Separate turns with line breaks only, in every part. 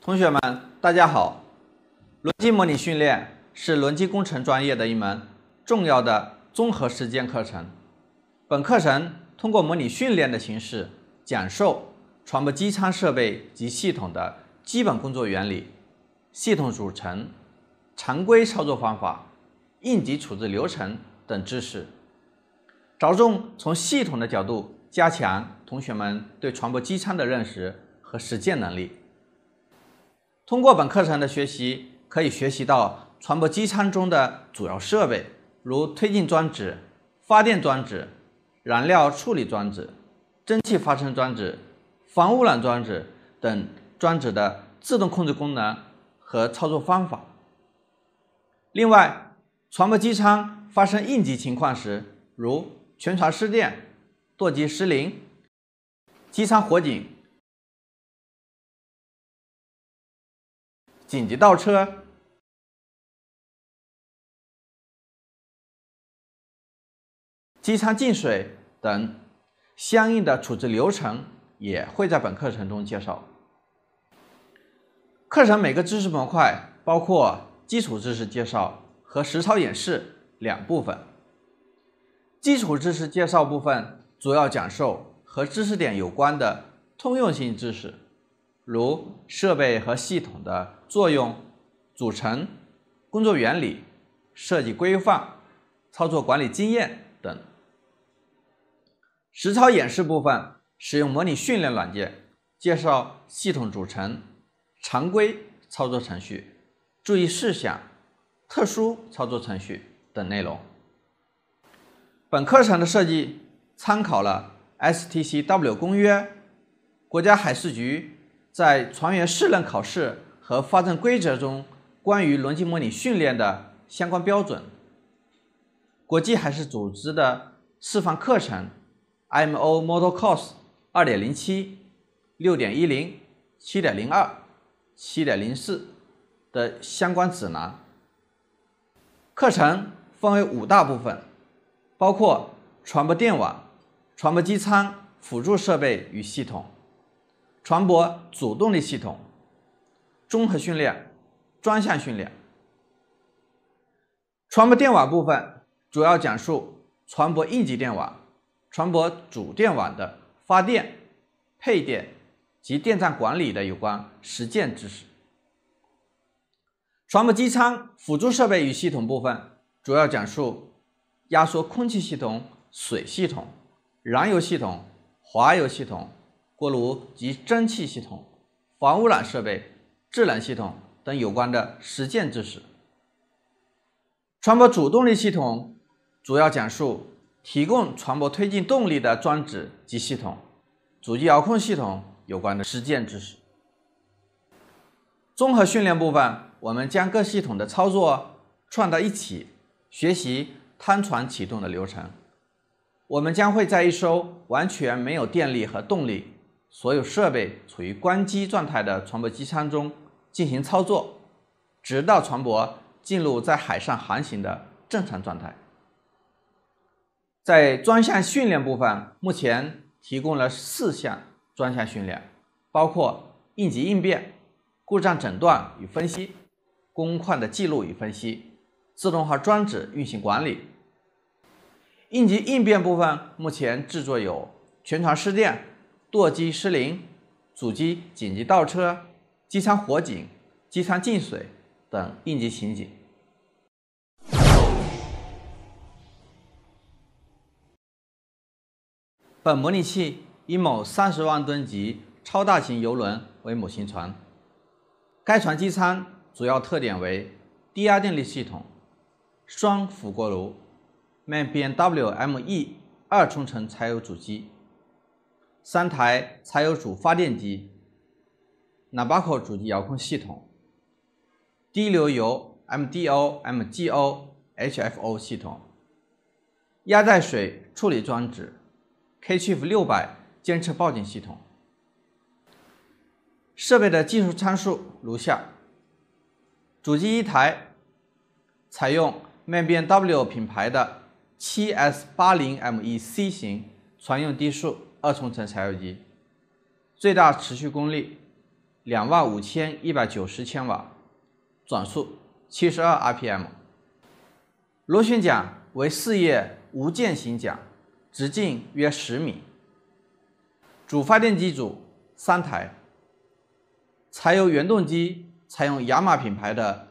同学们，大家好！轮机模拟训练是轮机工程专业的一门重要的综合实践课程。本课程通过模拟训练的形式，讲授船舶机舱设备及系统的基本工作原理、系统组成、常规操作方法、应急处置流程等知识，着重从系统的角度加强同学们对船舶机舱的认识和实践能力。通过本课程的学习，可以学习到船舶机舱中的主要设备，如推进装置、发电装置、燃料处理装置、蒸汽发生装置、防污染装置等装置的自动控制功能和操作方法。另外，船舶机舱发生应急情况时，如全船失电、舵机失灵、机舱火警、紧急倒车、机舱进水等相应的处置流程也会在本课程中介绍。课程每个知识模块包括基础知识介绍和实操演示两部分。基础知识介绍部分主要讲授和知识点有关的通用性知识，如设备和系统的作用、组成、工作原理、设计规范、操作管理经验等。实操演示部分使用模拟训练软件，介绍系统组成、常规操作程序、注意事项、特殊操作程序等内容。本课程的设计参考了 STCW 公约、国家海事局在船员适任考试和发证规则中关于轮机模拟训练的相关标准，国际海事组织的示范课程 IMO Model Course 2.07、6.10、7.02、7.04的相关指南。课程分为5大部分，包括船舶电网、船舶机舱辅助设备与系统、船舶主动力系统、综合训练、专项训练。船舶电网部分主要讲述船舶应急电网、船舶主电网的发电、配电及电站管理的有关实践知识。船舶机舱辅助设备与系统部分主要讲述压缩空气系统、水系统、燃油系统、滑油系统、锅炉及蒸汽系统、防污染设备、制冷系统等有关的实践知识。船舶主动力系统主要讲述提供船舶推进动力的装置及系统、主机遥控系统有关的实践知识。综合训练部分，我们将各系统的操作串到一起，学习滩船启动的流程。我们将会在一艘完全没有电力和动力、所有设备处于关机状态的船舶机舱中进行操作，直到船舶进入在海上航行的正常状态。在专项训练部分，目前提供了4项专项训练，包括应急应变、故障诊断与分析、工况的记录与分析、自动化装置运行管理。应急应变部分目前制作有全船失电、舵机失灵、主机紧急倒车、机舱火警、机舱进水等应急情景。本模拟器以某30万吨级超大型邮轮为模型船，该船机舱主要特点为低压电力系统、双辅锅炉、BMW ME 2冲程柴油主机、3台柴油主发电机、Nabucco 主机遥控系统、低流油 MDO、MGO、HFO 系统、压载水处理装置、K-Chief 600监测报警系统。设备的技术参数如下：主机1台，采用 BMW 品牌的 7S80ME-C 型船用低速2冲程柴油机，最大持续功率 25190千瓦，转速72 rpm。螺旋桨为4叶无键型桨，直径约10米。主发电机组3台，柴油原动机采用雅马品牌的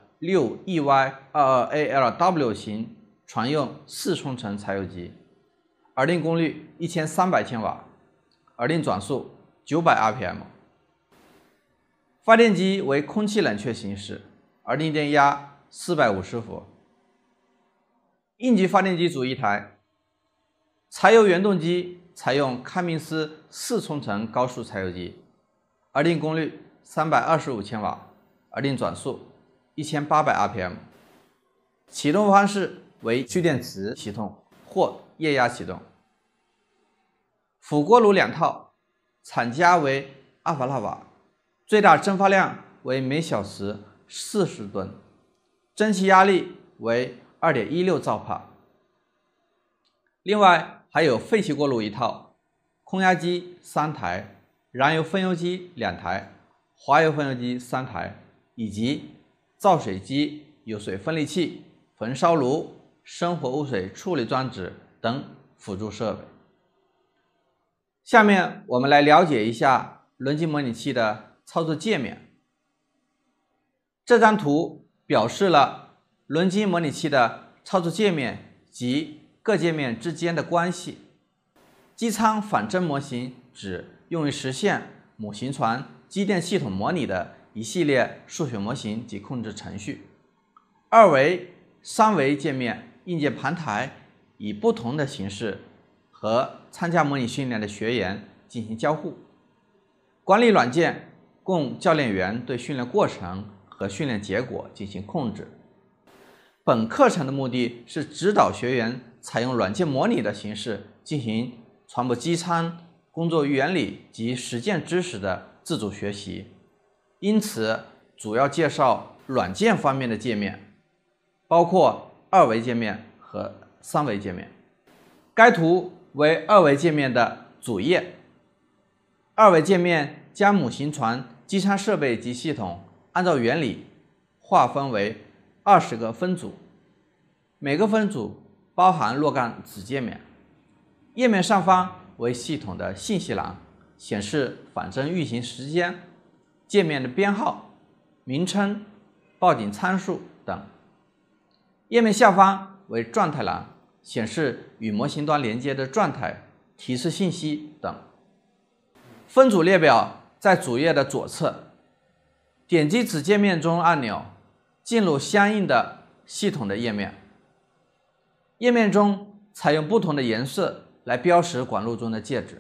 6EY22ALW 型船用4冲程柴油机，耳定功率1300千瓦，耳定转速900 rpm。发电机为空气冷却形式，耳定电压450伏。应急发电机组1台，柴油原动机采用康明斯4冲程高速柴油机，耳定功率325千瓦，耳定转速1800 rpm。启动方式为蓄电池启动或液压启动。辅锅炉2套，厂家为阿法拉瓦，最大蒸发量为每小时40吨，蒸汽压力为2.16兆帕。另外还有废气锅炉1套，空压机3台，燃油分油机2台，滑油分油机3台，以及造水机、有水分离器、焚烧炉、生活污水处理装置等辅助设备。下面我们来了解一下轮机模拟器的操作界面。这张图表示了轮机模拟器的操作界面及各界面之间的关系。机舱反针模型指用于实现母型船机电系统模拟的一系列数学模型及控制程序。2维、3维界面硬件盘台以不同的形式和参加模拟训练的学员进行交互。管理软件供教练员对训练过程和训练结果进行控制。本课程的目的是指导学员采用软件模拟的形式进行船舶机舱工作原理及实践知识的自主学习，因此主要介绍软件方面的界面，包括2维界面和3维界面。该图为2维界面的主页。2维界面将母型船机舱设备及系统按照原理划分为20个分组，每个分组包含若干子界面。页面上方为系统的信息栏，显示反针运行时间、界面的编号、名称、报警参数等。页面下方为状态栏，显示与模型端连接的状态、提示信息等。分组列表在主页的左侧，点击子界面中按钮，进入相应的系统的页面。页面中采用不同的颜色来标识管路中的介质。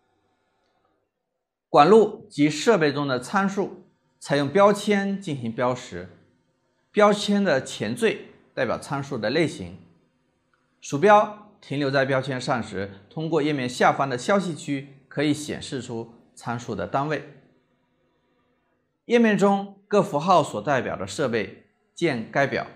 管路及设备中的参数采用标签进行标识，标签的前缀代表参数的类型。鼠标停留在标签上时，通过页面下方的消息区可以显示出参数的单位。页面中各符号所代表的设备见该表。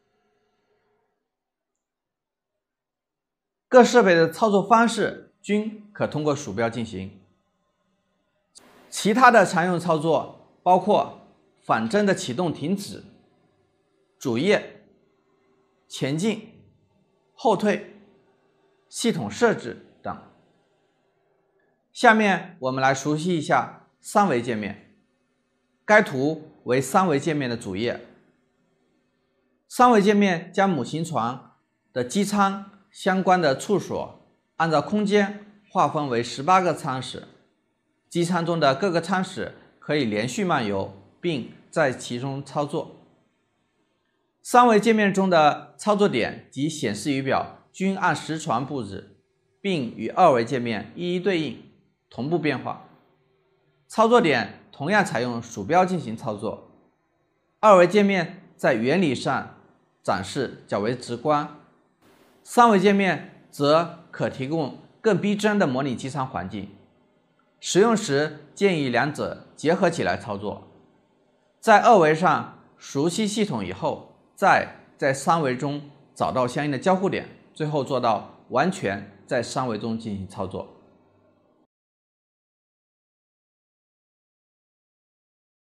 各设备的操作方式均可通过鼠标进行。其他的常用操作包括反针的启动停止、主页、前进、后退、系统设置等。下面我们来熟悉一下3维界面。该图为3维界面的主页。3维界面将母型船的机舱相关的处所按照空间划分为18个舱室，机舱中的各个舱室可以连续漫游并在其中操作。3维界面中的操作点及显示仪表均按实船布置，并与2维界面一一对应，同步变化。操作点同样采用鼠标进行操作。2维界面在原理上展示较为直观，3维界面则可提供更逼真的模拟机舱环境。使用时建议两者结合起来操作。在2维上熟悉系统以后，再在3维中找到相应的交互点，最后做到完全在3维中进行操作。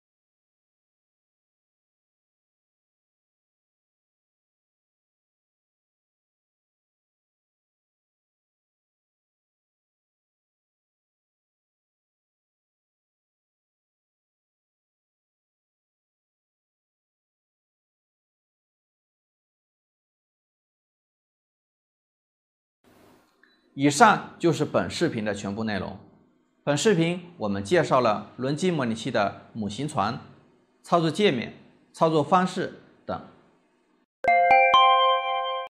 以上就是本视频的全部内容。本视频我们介绍了轮机模拟器的模型船、操作界面、操作方式等。